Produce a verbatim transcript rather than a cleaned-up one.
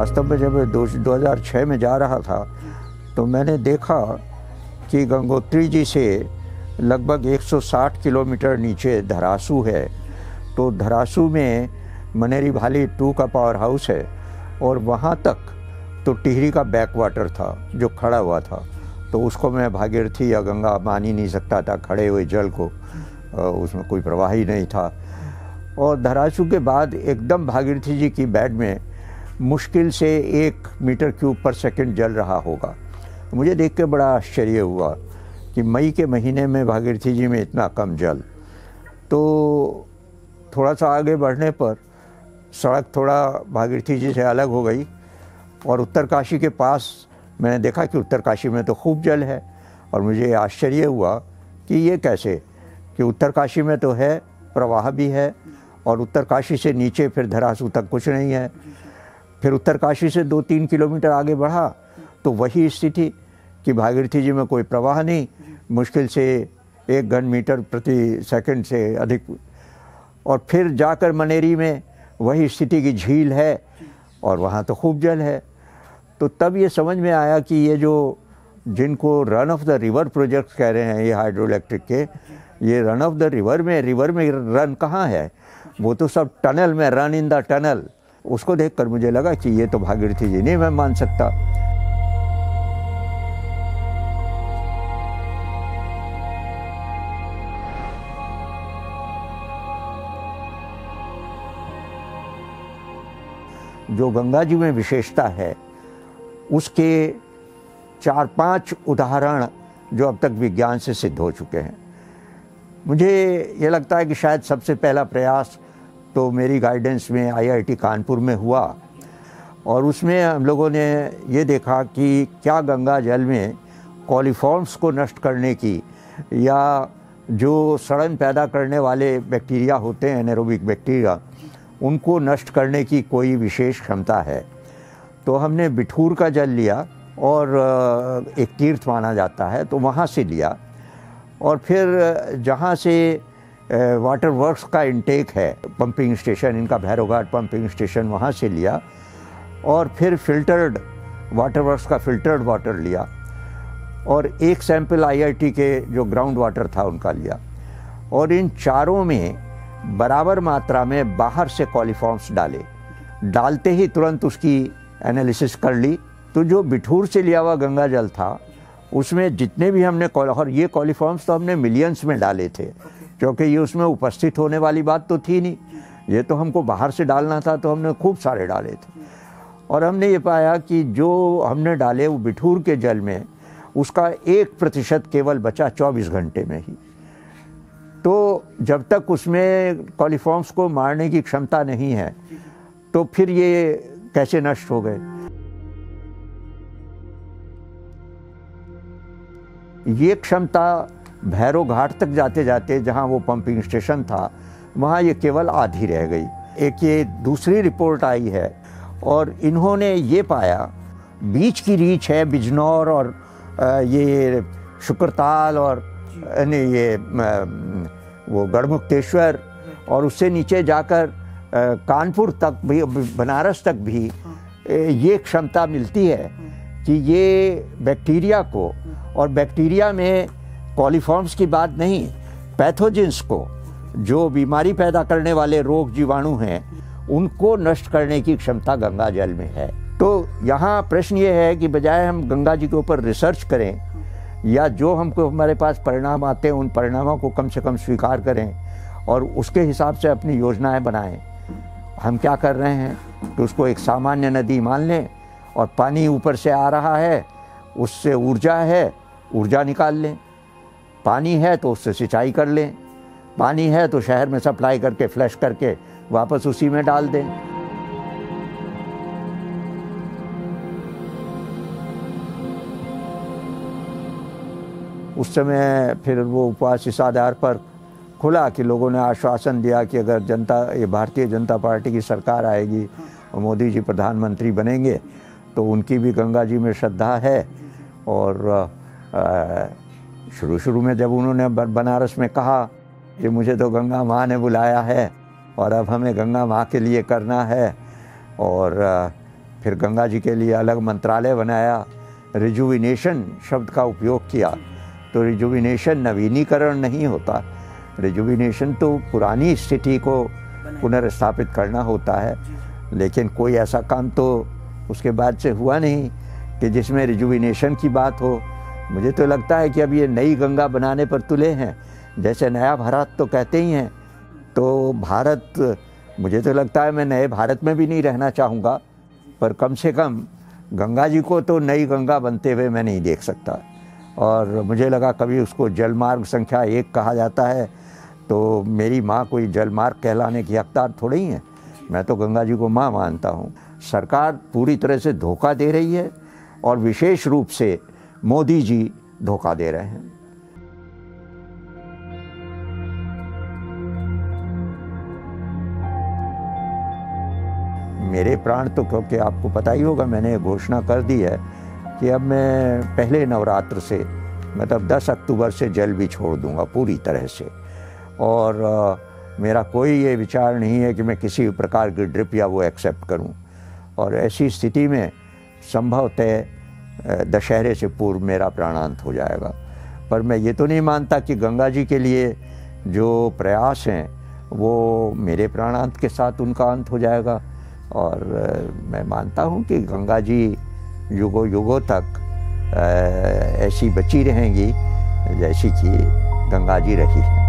वास्तव में जब मैं दो हज़ार छः में जा रहा था तो मैंने देखा कि गंगोत्री जी से लगभग एक सौ साठ किलोमीटर नीचे धरासू है। तो धरासू में मनेरी भाली टू का पावर हाउस है और वहाँ तक तो टिहरी का बैक वाटर था जो खड़ा हुआ था। तो उसको मैं भागीरथी या गंगा मान ही नहीं सकता था, खड़े हुए जल को, उसमें कोई प्रवाह ही नहीं था। और धरासू के बाद एकदम भागीरथी जी की बेड में मुश्किल से एक मीटर क्यूब पर सेकंड जल रहा होगा। मुझे देख के बड़ा आश्चर्य हुआ कि मई के महीने में भागीरथी जी में इतना कम जल। तो थोड़ा सा आगे बढ़ने पर सड़क थोड़ा भागीरथी जी से अलग हो गई और उत्तरकाशी के पास मैंने देखा कि उत्तरकाशी में तो खूब जल है। और मुझे आश्चर्य हुआ कि ये कैसे, कि उत्तरकाशी में तो है, प्रवाह भी है, और उत्तरकाशी से नीचे फिर धरासू तक कुछ नहीं है। फिर उत्तरकाशी से दो तीन किलोमीटर आगे बढ़ा तो वही स्थिति कि भागीरथी जी में कोई प्रवाह नहीं, मुश्किल से एक घन मीटर प्रति सेकंड से अधिक। और फिर जाकर मनेरी में वही स्थिति की झील है और वहाँ तो खूब जल है। तो तब ये समझ में आया कि ये जो जिनको run of the river project कह रहे हैं ये हाइड्रो इलेक्ट्रिक के, ये रन ऑफ द रिवर में रिवर में रन कहाँ है, वो तो सब टनल में, रन इन द टनल। उसको देखकर मुझे लगा कि ये तो भागीरथी जी नहीं मैं मान सकता। जो गंगा जी में विशेषता है उसके चार पांच उदाहरण जो अब तक विज्ञान से सिद्ध हो चुके हैं। मुझे ये लगता है कि शायद सबसे पहला प्रयास तो मेरी गाइडेंस में आई आई टी कानपुर में हुआ और उसमें हम लोगों ने ये देखा कि क्या गंगा जल में कॉलीफॉर्म्स को नष्ट करने की या जो सड़न पैदा करने वाले बैक्टीरिया होते हैं, एनारोबिक बैक्टीरिया, उनको नष्ट करने की कोई विशेष क्षमता है। तो हमने बिठूर का जल लिया और एक तीर्थ माना जाता है तो वहाँ से लिया, और फिर जहाँ से वाटर वर्क्स का इंटेक है, पंपिंग स्टेशन, इनका भैरवघाट पंपिंग स्टेशन, वहाँ से लिया, और फिर फिल्टर्ड वाटर वर्क्स का फिल्टर्ड वाटर लिया, और एक सैंपल आई आई टी के जो ग्राउंड वाटर था उनका लिया, और इन चारों में बराबर मात्रा में बाहर से कॉलीफॉर्म्स डाले। डालते ही तुरंत उसकी एनालिसिस कर ली। तो जो बिठूर से लिया हुआ गंगा जल था उसमें जितने भी हमने, और ये कॉलीफॉर्म्स तो हमने मिलियंस में डाले थे क्योंकि ये उसमें उपस्थित होने वाली बात तो थी नहीं, ये तो हमको बाहर से डालना था, तो हमने खूब सारे डाले थे। और हमने ये पाया कि जो हमने डाले वो बिठूर के जल में उसका एक प्रतिशत केवल बचा चौबीस घंटे में ही। तो जब तक उसमें कॉलीफॉर्म्स को मारने की क्षमता नहीं है तो फिर ये कैसे नष्ट हो गए। ये क्षमता भैरव घाट तक जाते जाते जहाँ वो पंपिंग स्टेशन था वहाँ ये केवल आधी रह गई। एक ये दूसरी रिपोर्ट आई है और इन्होंने ये पाया बीच की रीच है बिजनौर और ये शुक्रताल और नहीं ये वो गढ़मुक्तेश्वर और उससे नीचे जाकर कानपुर तक भी, बनारस तक भी ये क्षमता मिलती है कि ये बैक्टीरिया को, और बैक्टीरिया में कॉलीफॉर्म्स की बात नहीं, पैथोजेंस को, जो बीमारी पैदा करने वाले रोग जीवाणु हैं उनको नष्ट करने की क्षमता गंगा जल में है। तो यहाँ प्रश्न ये है कि बजाय हम गंगा जी के ऊपर रिसर्च करें या जो हमको हमारे पास परिणाम आते हैं उन परिणामों को कम से कम स्वीकार करें और उसके हिसाब से अपनी योजनाएं बनाएं, हम क्या कर रहे हैं कि उसको एक सामान्य नदी मान लें और पानी ऊपर से आ रहा है, उससे ऊर्जा है, ऊर्जा निकाल लें। पानी है तो उससे सिंचाई कर लें, पानी है तो शहर में सप्लाई करके फ्लश करके वापस उसी में डाल दें। उस समय फिर वो उपवास इस आधार पर खुला कि लोगों ने आश्वासन दिया कि अगर जनता ये भारतीय जनता पार्टी की सरकार आएगी और मोदी जी प्रधानमंत्री बनेंगे तो उनकी भी गंगा जी में श्रद्धा है। और शुरू शुरू में जब उन्होंने बनारस में कहा कि मुझे तो गंगा माँ ने बुलाया है और अब हमें गंगा माँ के लिए करना है और फिर गंगा जी के लिए अलग मंत्रालय बनाया, रिजुविनेशन शब्द का उपयोग किया। तो रिजुविनेशन नवीनीकरण नहीं होता, रिजुविनेशन तो पुरानी स्थिति को पुनर्स्थापित करना होता है। लेकिन कोई ऐसा काम तो उसके बाद से हुआ नहीं कि जिसमें रिजुविनेशन की बात हो। मुझे तो लगता है कि अब ये नई गंगा बनाने पर तुले हैं, जैसे नया भारत तो कहते ही हैं। तो भारत, मुझे तो लगता है मैं नए भारत में भी नहीं रहना चाहूँगा, पर कम से कम गंगा जी को तो नई गंगा बनते हुए मैं नहीं देख सकता। और मुझे लगा कभी उसको जलमार्ग संख्या एक कहा जाता है, तो मेरी माँ कोई जलमार्ग कहलाने की हकदार थोड़ी ही है। मैं तो गंगा जी को माँ मानता हूँ। सरकार पूरी तरह से धोखा दे रही है और विशेष रूप से मोदी जी धोखा दे रहे हैं। मेरे प्राण तो, क्योंकि आपको पता ही होगा, मैंने घोषणा कर दी है कि अब मैं पहले नवरात्र से, मतलब दस अक्टूबर से जल भी छोड़ दूंगा पूरी तरह से। और आ, मेरा कोई ये विचार नहीं है कि मैं किसी प्रकार की ड्रिप या वो एक्सेप्ट करूं। और ऐसी स्थिति में संभवतः दशहरे से पूर्व मेरा प्राणांत हो जाएगा। पर मैं ये तो नहीं मानता कि गंगा जी के लिए जो प्रयास हैं वो मेरे प्राणांत के साथ उनका अंत हो जाएगा। और मैं मानता हूँ कि गंगा जी युगों युगों तक ऐसी बची रहेंगी जैसी कि गंगा जी रही है।